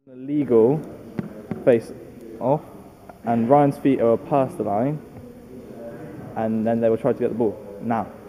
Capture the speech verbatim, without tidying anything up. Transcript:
Illegal face off, and Ryan's feet are past the line, and then they will try to get the ball now.